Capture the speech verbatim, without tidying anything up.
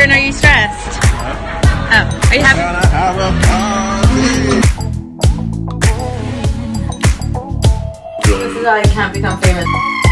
turn, are you stressed? Oh, are you happy? This is how I can't become famous.